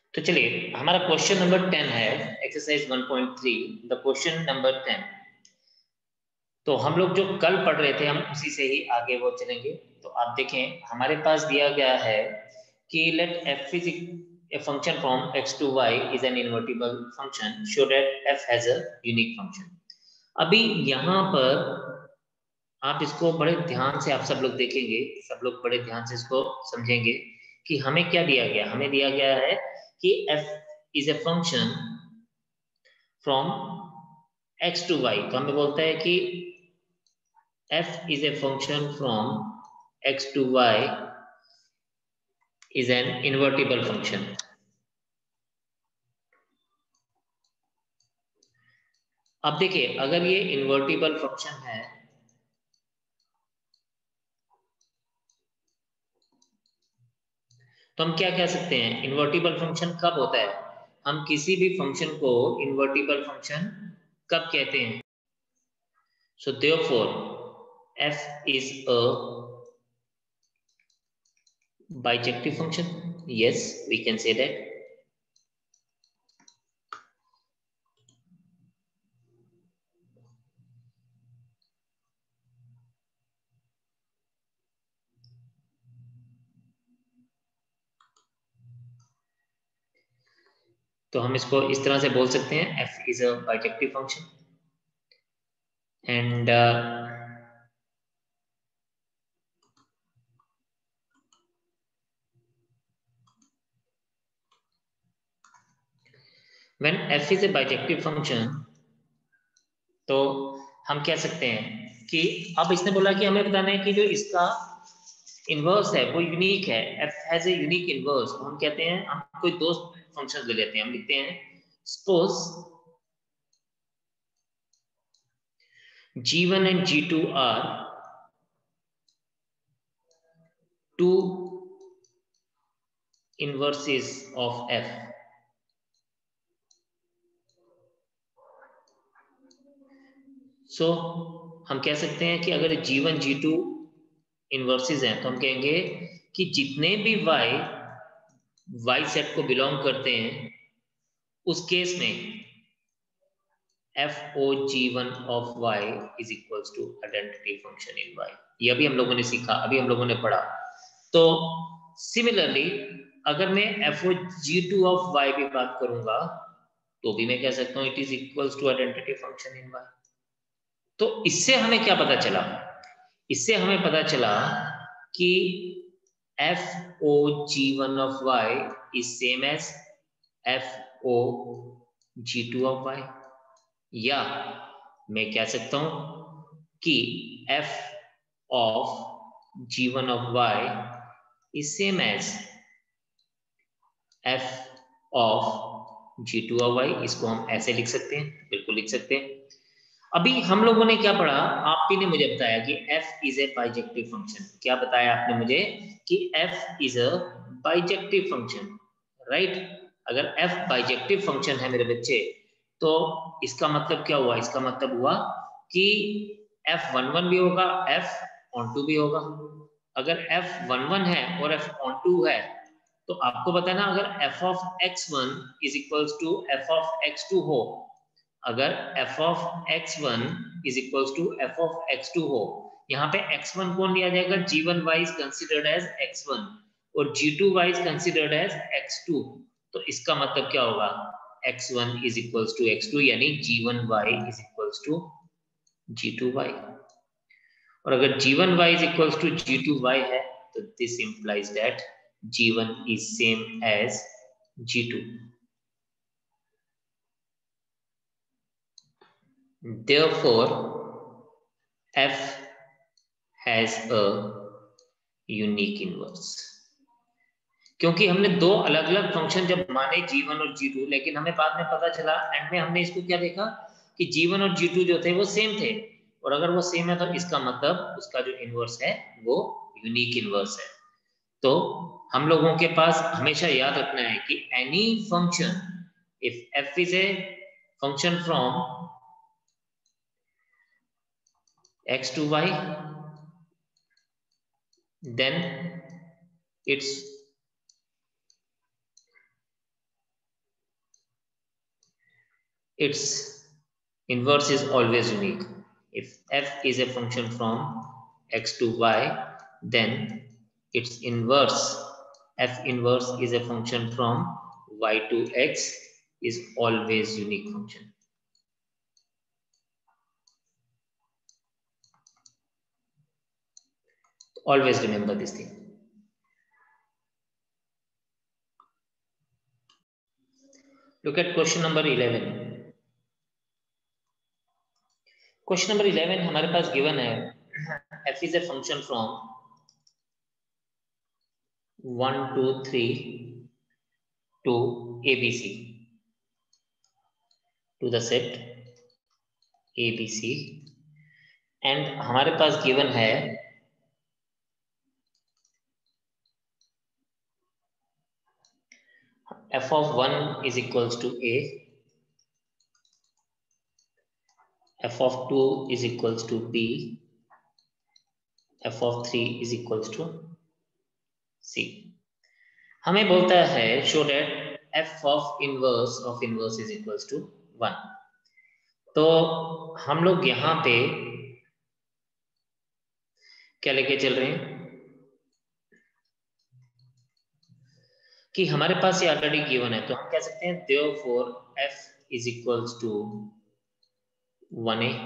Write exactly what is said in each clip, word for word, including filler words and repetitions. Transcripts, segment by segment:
तो चलिए हमारा क्वेश्चन नंबर टेन है exercise one point three, the question number ten. तो हम लोग जो कल पढ़ रहे थे हम उसी से ही आगे वो चलेंगे। तो आप देखें हमारे पास दिया गया है कि let f is a function from x to y is an invertible function, show that f has a unique function. अभी यहाँ पर आप इसको बड़े ध्यान से आप सब लोग देखेंगे, सब लोग बड़े ध्यान से इसको समझेंगे कि हमें क्या दिया गया। हमें दिया गया है कि f is a function from x to y। तो हमें बोलता है कि f is a function from x to y is an invertible function. अब देखिए अगर ये इनवर्टिबल फंक्शन है तो हम क्या कह सकते हैं, इनवर्टिबल फंक्शन कब होता है, हम किसी भी फंक्शन को इनवर्टिबल फंक्शन कब कहते हैं। So therefore f is a bijective function, yes we can say that। तो हम इसको इस तरह से बोल सकते हैं f is a bijective function and uh, when f is a bijective function तो हम कह सकते हैं कि अब इसने बोला कि हमें बताना है कि जो इसका इनवर्स है वो यूनिक है, f has a unique inverse. तो हम कहते हैं, हम कोई दो फंक्शन ले लेते हैं, हम लिखते हैं suppose g one and g two are two inverses of f। So so, हम कह सकते हैं कि अगर g one g two inverses हैं तो हम कहेंगे कि जितने भी y y सेट को बिलोंग करते हैं उस केस में f o g one of y is equals to identity function in y। ये अभी हम लोगों ने सीखा, अभी हम लोगों ने पढ़ा। तो सिमिलरली अगर मैं f o g two of y की बात करूंगा तो भी मैं कह सकता हूं it is equals to identity function in y। तो इससे हमें क्या पता चला, इससे हमें पता चला कि f o g one of y is same as f o g two of y। या मैं कह सकता हूं कि f of g one of y is same as f of g two of y। इसको हम ऐसे लिख सकते हैं, बिल्कुल लिख सकते हैं। अभी हम लोगों ने क्या पढ़ा, आप ही ने मुझे बताया कि f is a bijective function. क्या बताया आपने मुझे कि f is a bijective function, right. अगर f बाइजेक्टिव फंक्शन है मेरे बच्चे तो इसका मतलब क्या हुआ, इसका मतलब हुआ कि एफ वन वन भी होगा, f ऑन टू भी होगा। अगर एफ वन वन है और f ऑन टू है तो आपको बताना, अगर f of x one is equals to f of x two हो, अगर f of x one is equals to f of x two हो, यहाँ पे एक्स वन कौन लिया जाएगा, g one y is considered as x one और g two y is considered as x two. तो इसका मतलब क्या होगा, x one is equals to x two, यानी g one y is equals to g two y। और अगर g one y is equals to g two y है तो this implies that g one is same as g two. Therefore, f has a unique inverse। क्योंकि हमने दो अलग अलग function जब माने जी वन और जी टू, लेकिन हमें बाद में पता चला एंड में हमने इसको क्या देखा कि जी वन और जी टू जो थे वो सेम थे, और अगर वो सेम है तो इसका मतलब उसका जो इनवर्स है वो यूनिक इनवर्स है। तो हम लोगों के पास हमेशा याद रखना है कि any function if f is a function from x to y then its its inverse is always unique. If f is a function from x to y, then its inverse, f inverse is a function from y to x, is always unique function. Always remember this thing. Look at question number eleven. Question number eleven हमारे पास given है f is a function from one, two, three to A B C, to the set A B C, and हमारे पास given है f of one is equals to A, f of two is equals to B, f of three is equals to C. हमें बोलता है show that f of inverse of inverse is equals to one. तो हम लोग यहाँ पे क्या लेके चल रहे हैं कि हमारे पास ये ऑलरेडी गिवन है, तो हम कह सकते हैं therefore f is equals to one A,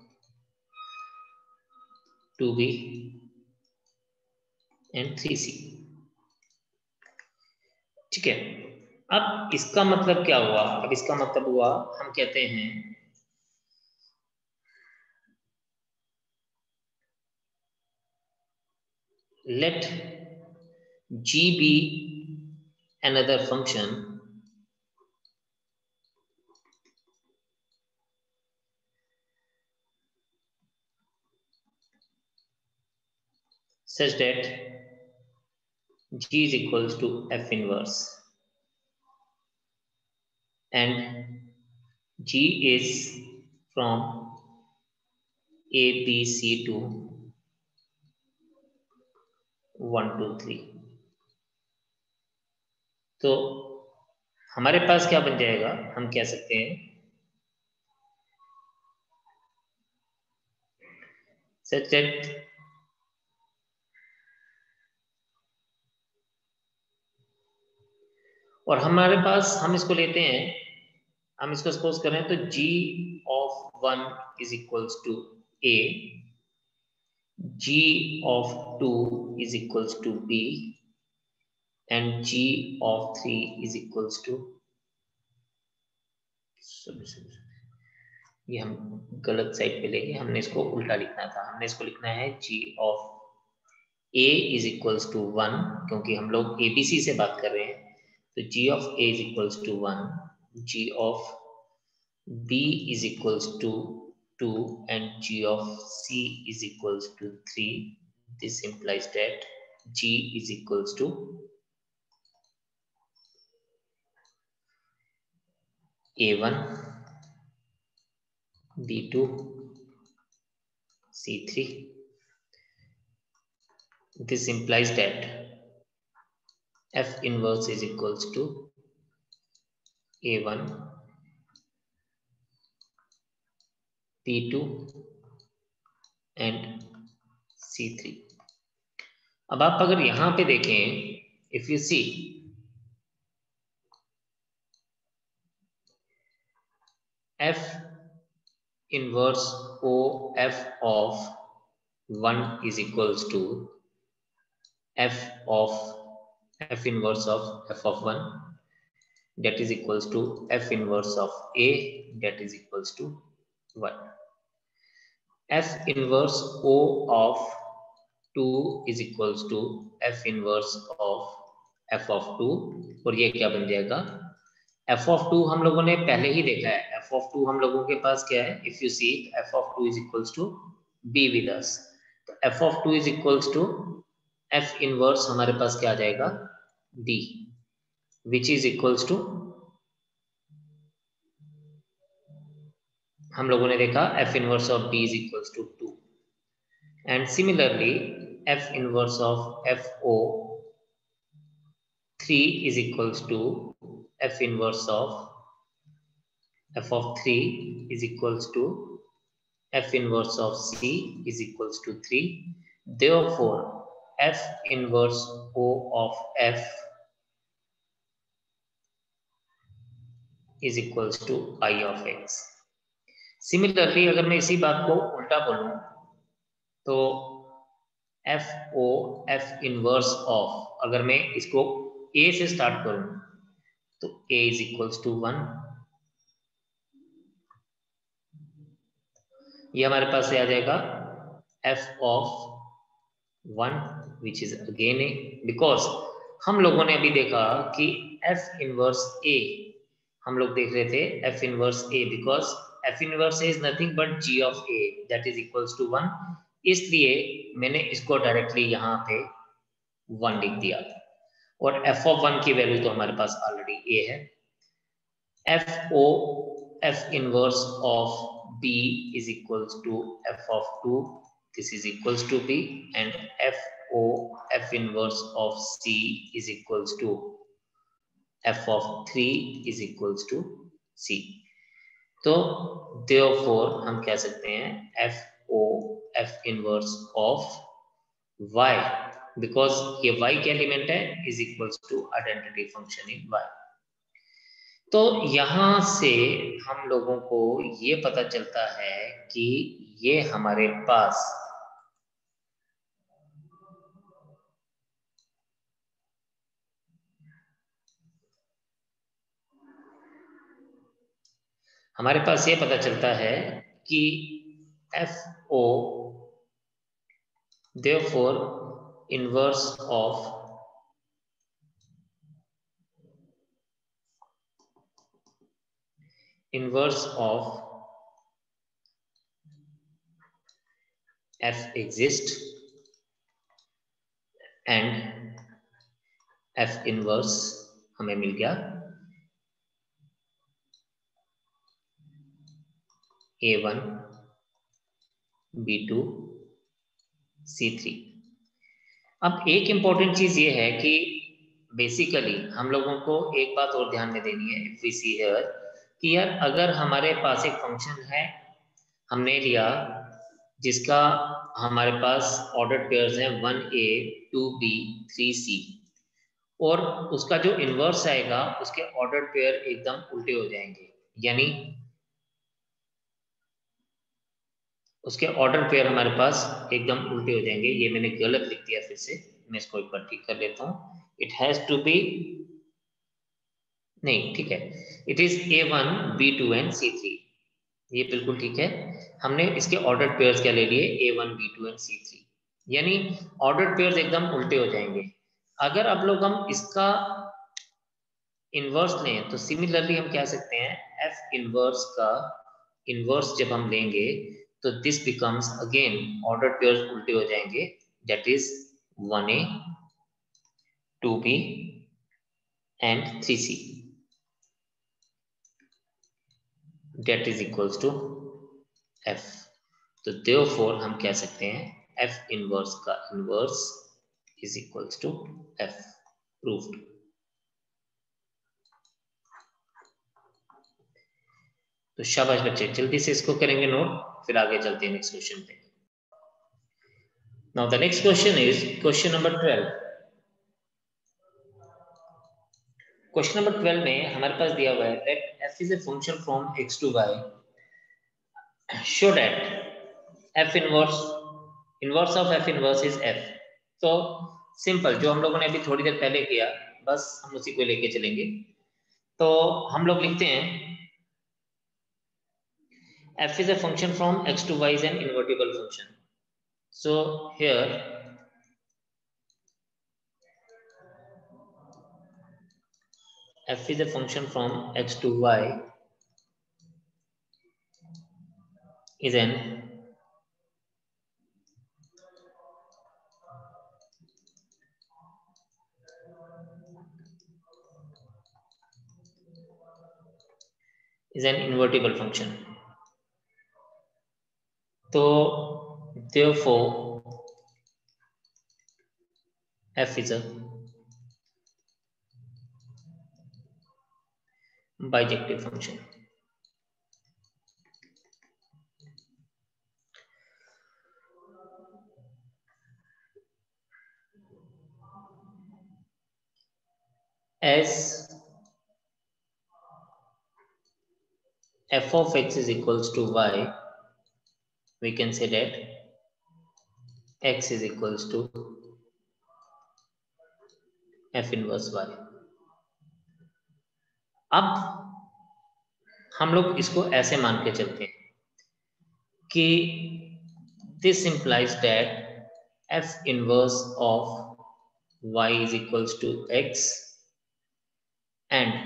two B and three C. ठीक है, अब इसका मतलब क्या हुआ? अब इसका मतलब हुआ हम कहते हैं let G be another function such that G is equals to f inverse, and G is from A, B, C to one, two, three. तो हमारे पास क्या बन जाएगा? हम कह सकते हैं such that और हमारे पास हम इसको लेते हैं, हम इसको सपोज करें तो G of one is equals to A, G of two is equals to B, and G of three is equals to sorry, sorry, ये हम गलत साइड पे ले गए, हमने इसको उल्टा लिखना था, हमने इसको लिखना है G of A is equals to one, क्योंकि हम लोग A B C से बात कर रहे हैं, तो G of A is equals to one, G of B is equals to two, and G of C is equals to three. This implies that G is equals to A one, B two, C three. This implies that F inverse is equals to A one, P two and C three. अब आप अगर यहां पे देखें, if you see F inverse O F of one is equals to F of F inverse of F of one, that is equals to F inverse of A, that is equals to one. F inverse O of two is equals to F inverse of F of two, और ये क्या बन जाएगा? F of two हम लोगों ने पहले ही देखा है, F of two हम लोगों के पास क्या है? If you see F of two is equals to B with us, तो F of two is equals to F inverse हमारे पास क्या आ जाएगा? D, which is equals to हम लोगों ने देखा F inverse of B is equals to two, and similarly F inverse of F O three is equals to F inverse of f of three is equals to f inverse of c is equals to three. Therefore f inverse O of f is equals to I of x. Similarly अगर मैं इसी बात को उल्टा बोलूं तो f o f inverse of, अगर मैं इसको ए से स्टार्ट करूं तो a is equals to one. ये हमारे पास से आ जाएगा f of one which is again a, because हम लोगों ने अभी देखा कि एफ इनवर्स ए, हम लोग देख रहे थे f inverse a because f inverse a is nothing but g of a that is equals to one, इसलिए मैंने इसको डायरेक्टली यहाँ पे वन लिख दिया था। और एफ ऑफ वन की वैल्यू तो हमारे पास ऑलरेडी ए है। F o f inverse of b is equals to f of two, this is equals to b, and f o f inverse of c is equals to f of three is equals to c. तो therefore हम कह सकते हैं f o f inverse of y, because ये y के element है, is equals to identity function in y. तो यहां से हम लोगों को ये पता चलता है कि ये हमारे पास हमारे पास ये पता चलता है कि f o therefore inverse of inverse of f exist and f inverse हमें मिल गया a one b two c three. अब एक इंपॉर्टेंट चीज ये है कि बेसिकली हम लोगों को एक बात और ध्यान में देनी है, इफ वी सी हियर, कि यार अगर हमारे पास एक फंक्शन है हमने लिया जिसका हमारे पास ऑर्डर पेयर्स हैं one a two b three c, और उसका जो इनवर्स आएगा उसके ऑर्डर पेयर एकदम उल्टे हो जाएंगे, यानी उसके ऑर्डर पेयर हमारे पास एकदम उल्टे हो जाएंगे। ये मैंने गलत लिख दिया, फिर से मैं इसको एक बार ठीक कर लेता हूँ। इट हैज टू बी, नहीं ठीक है, it is a one b two and c three, ये बिल्कुल ठीक है। हमने इसके ऑर्डर पेयर्स क्या ले लिए, a one b two and c three, यानी ऑर्डर पेयर्स एकदम उल्टे हो जाएंगे। अगर अब लोग हम इसका इनवर्स लें तो सिमिलरली हम कह सकते हैं एफ इनवर्स का इनवर्स जब हम लेंगे तो this becomes again order pairs उल्टे हो जाएंगे, that is one a two b and three c, that is equals to f। तो therefore हम कह सकते हैं f इनवर्स का inverse is equals to f, proved। तो शाबाश बच्चे, जल्दी से इसको करेंगे नोट, फिर आगे चलते हैं नेक्स्ट क्वेश्चन पे। Now the next question is question number twelve. Question number twelve में हमारे पास दिया हुआ है that f is a function from x to y, show that f inverse inverse of f inverse is f। तो simple, जो हम लोगों ने अभी थोड़ी देर पहले किया, बस हम उसी को लेके चलेंगे। तो हम लोग लिखते हैं f is a function from x to y is an invertible function। So here f is a function from x to y is an is an invertible function। तो therefore f is a bijective function। as f of x is equals to y, we can say that x is equals to f inverse y. अब हम लोग इसको ऐसे मान के चलते हैं कि this implies that f inverse of y is equals to x and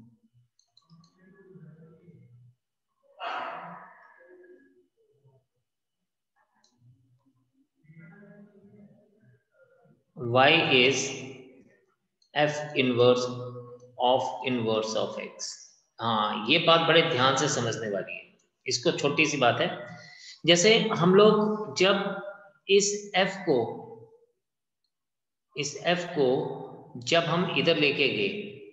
y is f inverse of inverse of x. हाँ, ये बात बड़े ध्यान से समझने वाली है, इसको छोटी सी बात है। जैसे हम लोग जब इस f को इस f को जब हम इधर लेके गए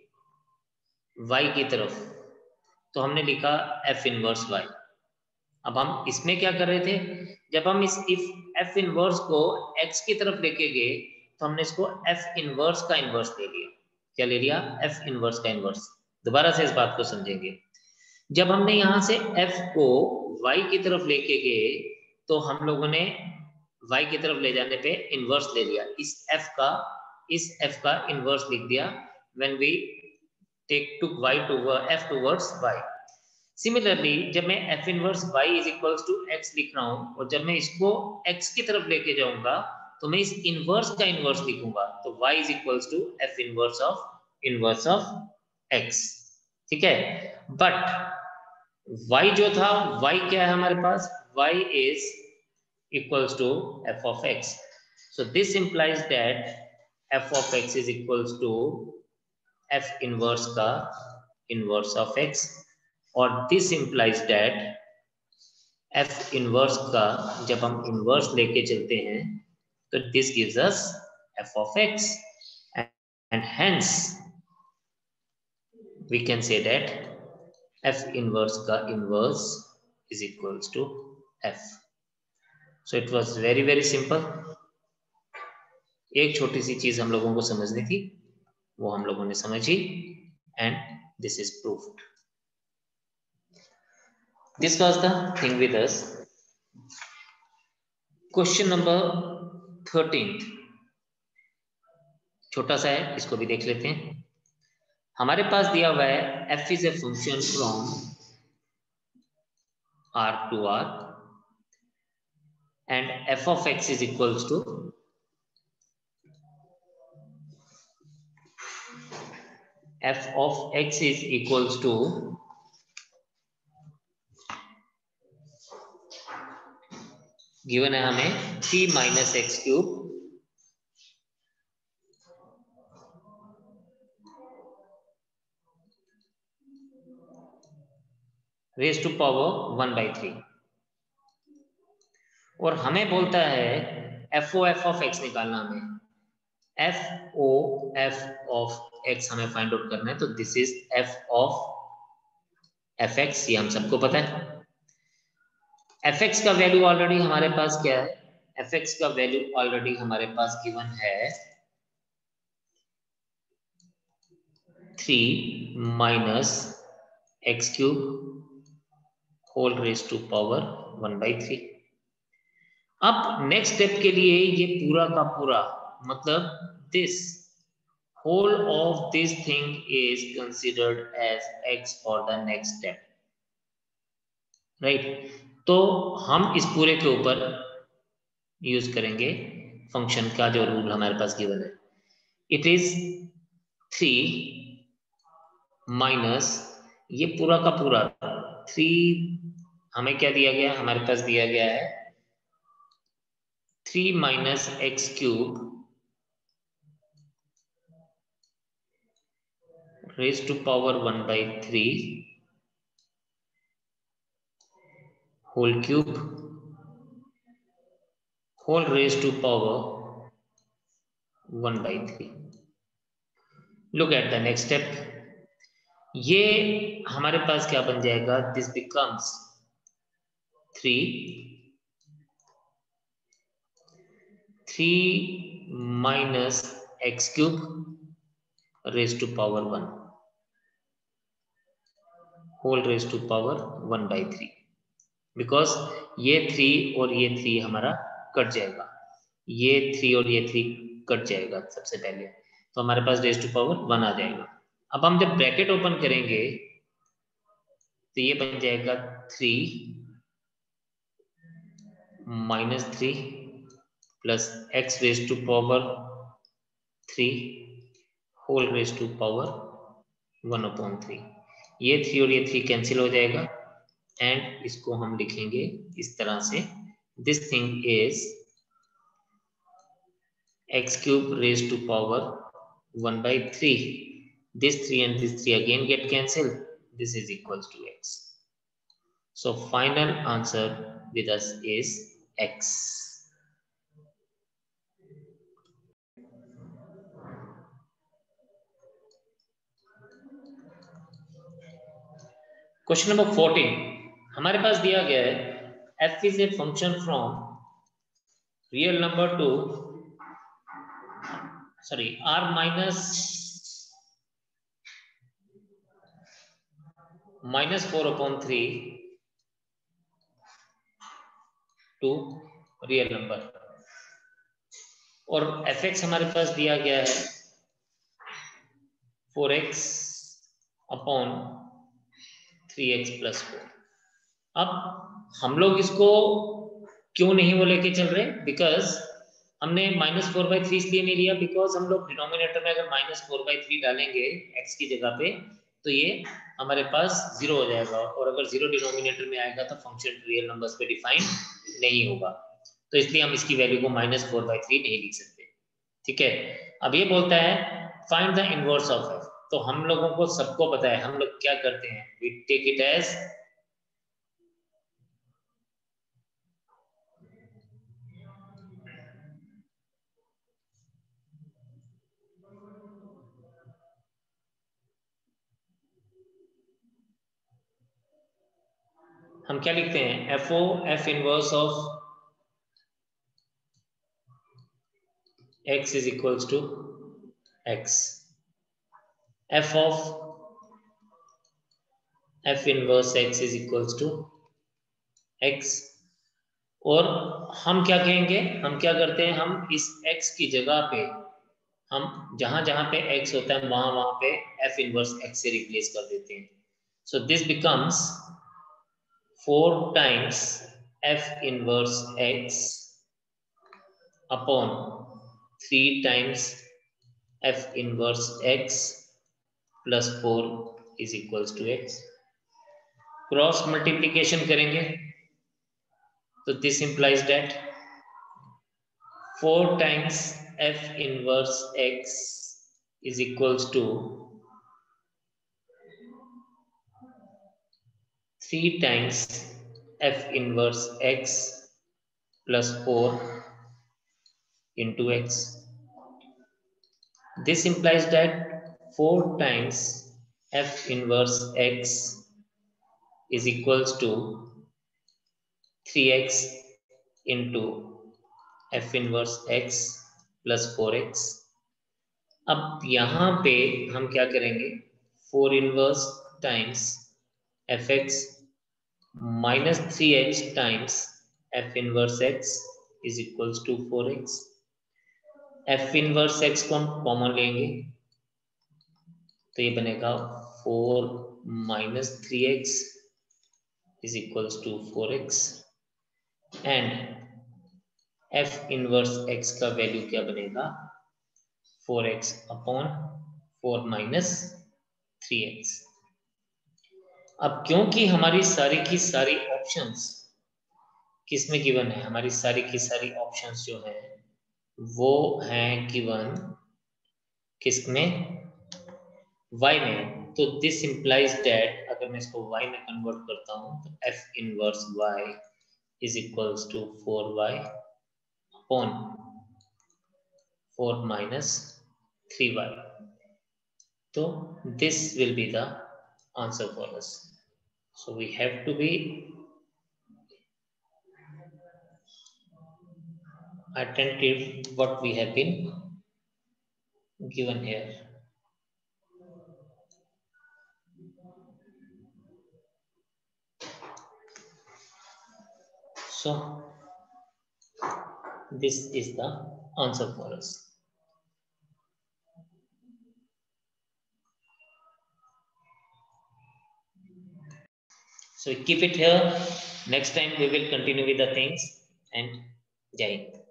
y की तरफ, तो हमने लिखा f इनवर्स y। अब हम इसमें क्या कर रहे थे, जब हम इस इफ f इनवर्स को x की तरफ लेके गए तो हमने इसको f इनवर्स का इनवर्स ले लिया। क्या ले लिया? f इनवर्स का इनवर्स। दोबारा से इस बात को समझेंगे। जब हमने यहां से f को y की तरफ लेके गए तो हम लोगों ने y की तरफ ले जाने पे इनवर्स ले लिया, इस f का इस f का इनवर्स लिख दिया when we take took y to f towards y। सिमिलरली जब मैं f inverse y is equals to x लिख रहा हूं और जब मैं इसको x की तरफ लेके जाऊंगा तो मैं इस इनवर्स का इनवर्स लिखूंगा, तो y is equals to f inverse of inverse of x। ठीक है, बट y जो था, y क्या है हमारे पास? y is equals to f of x, so this implies that f of x is equals to f inverse का inverse of x, और this implies that f inverse का जब हम inverse लेके चलते हैं तो this gives us f of x, and, and hence we can say that f inverse का inverse is equals to f. So it was very very simple. एक छोटी सी चीज हम लोगों को समझनी थी, वो हम लोगों ने समझी, and this is proved. This was the thing with us. Question number thirteen, छोटा सा है, इसको भी देख लेते हैं। हमारे पास दिया हुआ है f is a function from R to R and f of x is equals to f of x is equals to given है हमें three minus x cube raise to power one by three, और हमें बोलता है f o f of x निकालना। हमें f o f of x हमें find out करना है, तो this is f of f x, ये हम सबको पता है। एफ एक्स का वैल्यू ऑलरेडी हमारे पास क्या है? एफ एक्स का वैल्यू ऑलरेडी हमारे पास गिवन है three minus x cube whole raise to power one by three. अब नेक्स्ट स्टेप के लिए ये पूरा का पूरा मतलब this whole of this thing is considered as x for the next step, right. तो हम इस पूरे के ऊपर यूज करेंगे फंक्शन का जो रूल हमारे पास गिवन है। इट इज थ्री माइनस ये पूरा का पूरा थ्री, हमें क्या दिया गया? हमारे पास दिया गया है three minus x cube raise to power one by three whole cube whole raised to power one by three. Look at the next step. ये हमारे पास क्या बन जाएगा? This becomes three three minus x cube raise to power one, whole raise to power one by three, because ये three और ये three हमारा कट जाएगा, ये थ्री और ये थ्री कट जाएगा सबसे पहले, तो हमारे पास रेज टू पावर वन आ जाएगा। अब हम जब ब्रैकेट ओपन करेंगे तो ये बन जाएगा three minus three plus x raise to power three whole raise to power one upon three. ये थ्री और ये थ्री कैंसिल हो जाएगा एंड इसको हम लिखेंगे इस तरह से, this thing is x cube raised to power one by three. This three and this three again get cancelled. This is equals to x. So final answer with us is x. Question number fourteen. हमारे पास दिया गया है f is a function from real number to sorry r minus minus four upon three to real number, और fx हमारे पास दिया गया है four x upon three x plus four. अब हम लोग इसको क्यों नहीं वो लेके चल रहे, बिकॉज हमने माइनस फोर बाई थ्री इसलिए नहीं लिया बिकॉज हम लोग डिनोमिनेटर में अगर माइनस फोर बाई थ्री डालेंगे x की जगह पे तो ये हमारे पास जीरो हो जाएगा, और अगर जीरो डिनोमिनेटर में आएगा तो फंक्शन रियल नंबर्स पे डिफाइन नहीं होगा, तो इसलिए हम इसकी वैल्यू को माइनस फोर बाई थ्री नहीं लिख सकते। ठीक है, अब ये बोलता है find the inverse of f, तो हम लोगों को सबको पता है हम लोग क्या करते हैं, वी टेक इट एज हम क्या लिखते हैं, f o f inverse of x is equals to x, f of f inverse x is equals to x, और हम क्या कहेंगे, हम क्या करते हैं, हम इस x की जगह पे हम जहां जहां पे x होता है वहां वहां पे f इनवर्स x से रिप्लेस कर देते हैं, so this becomes four times f inverse x upon three times f inverse x plus four is equals to x। Cross multiplication करेंगे तो this implies that four times f inverse x is equals to three times f inverse x plus four into x. This implies that four times f inverse x is equals to three x into f inverse x plus four x. अब यहाँ पे हम क्या करेंगे, four inverse times f x minus three x times f inverse x is equals to four x. F inverse x को हम common लेंगे तो ये बनेगा four minus three x is equals to four x, and f inverse x का value क्या बनेगा, four x upon four minus three x. अब क्योंकि हमारी सारी की सारी ऑप्शंस किसमें गिवन है, हमारी सारी की सारी ऑप्शंस जो है वो हैं गिवन किसमें, y में, तो दिस इंप्लाइज दैट अगर मैं इसको y में कन्वर्ट करता हूं तो f inverse y is equals to four y upon four minus three y, तो this will be the answer for us. So we have to be attentive what we have been given here. So this is the answer for us. So keep it here. Next time we will continue with the things, and Jai Hind.